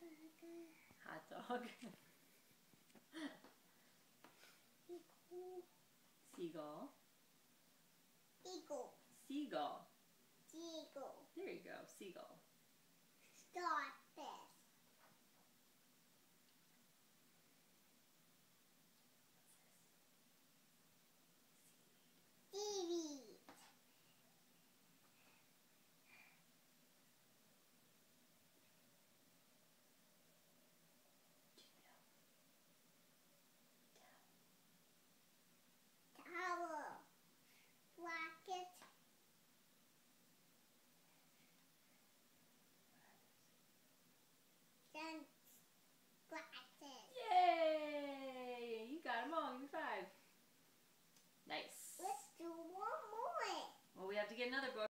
Hot dog. Seagull. Eagle. Seagull. Eagle. There you go, seagull. Starfish. Seaweed. Tower. Rocket. Sunglasses. Yay! You got them all. Give me 5. Nice. Let's do one more. Well, we have to get another book.